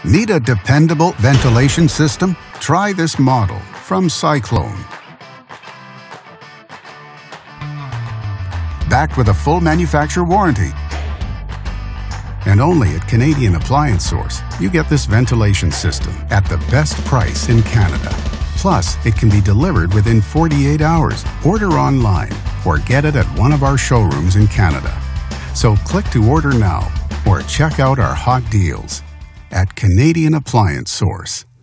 Need a dependable ventilation system? Try this model from Cyclone. Backed with a full manufacturer warranty. And only at Canadian Appliance Source, you get this ventilation system at the best price in Canada. Plus, it can be delivered within 48 hours. Order online or get it at one of our showrooms in Canada. So click to order now or check out our hot deals at Canadian Appliance Source.